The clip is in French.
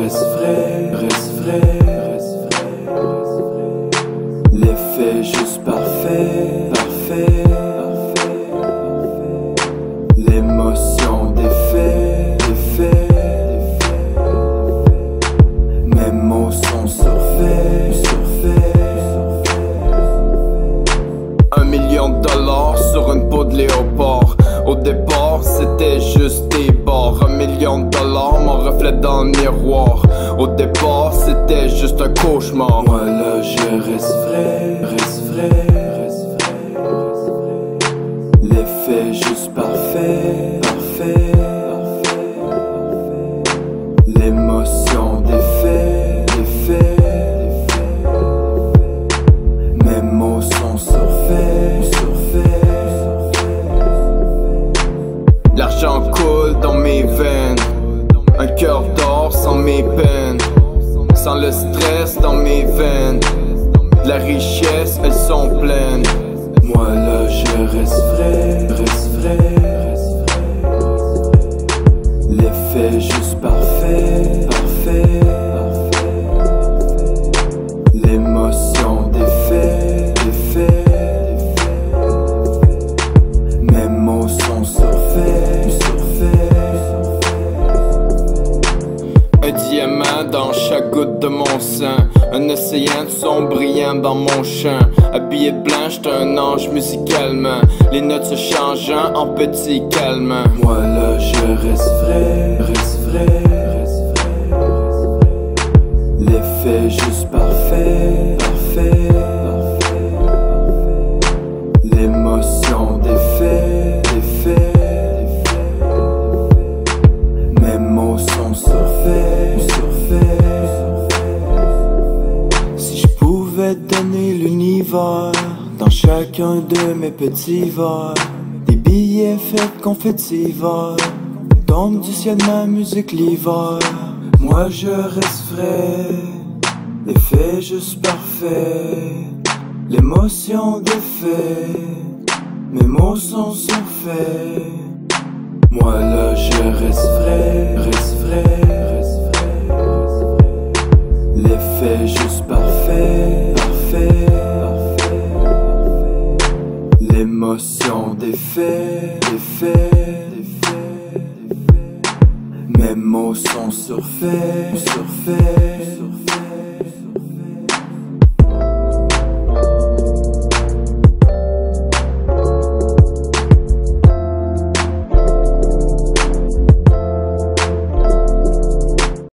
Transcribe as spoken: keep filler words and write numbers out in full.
reste vrai, reste vrai, reste vrai. L'effet juste parfait, parfait, parfait. L'émotion d'effet, d'effet, d'effet. Mes mots sont surfaits, surfaits. Un million de dollars sur une peau de léopard. Au départ, c'était juste des barres. Un million de dollars, mon reflet dans le miroir. Au départ, c'était juste un cauchemar. Moi là, je reste vrai, reste vrai, reste vrai, reste vrai. L'effet juste parfait, parfait, parfait, parfait. L'émotion d'effet, d'effet, d'effet. Mes mots sont surfaits, surfaits. L'argent coule dans mes veines, un cœur d'or sans mes peines, sans le stress dans mes veines. De la richesse, elles sont pleines. Moi là, je reste vrai, reste vrai, reste vrai. L'effet juste parfait, parfait, parfait. L'émotion d'effet, d'effet, d'effet. Mes mots sont surfaits, surfaits. Un diamant dans chaque goutte de mon sang, un océan de son brillant dans mon champ. Habillé de blanc, j'suis un ange musicalement, les notes se changeant en petits calmants. Moi là, je reste vrai, reste vrai, reste vrai, reste vrai. L'effet juste parfait, parfait, parfait, parfait. L'émotion d'effet, d'effet, d'effet. Mes mots sont surfaits, surfaits. Si je pouvais donner l'univers dans chacun de mes petits verres, des billets faits de confetti vert, tombe du ciel ma musique l'hiver. Moi je reste vrai, l'effet juste parfait, l'émotion d'effet, mes mots sont surfaits. Moi là je reste vrai, reste vrai, reste vrai, reste vrai. L'effet juste parfait, parfait, parfait, parfait. L'émotion d'effet, d'effet, d'effet, d'effet. Mes mots sont surfaits, surfaits, surfaits.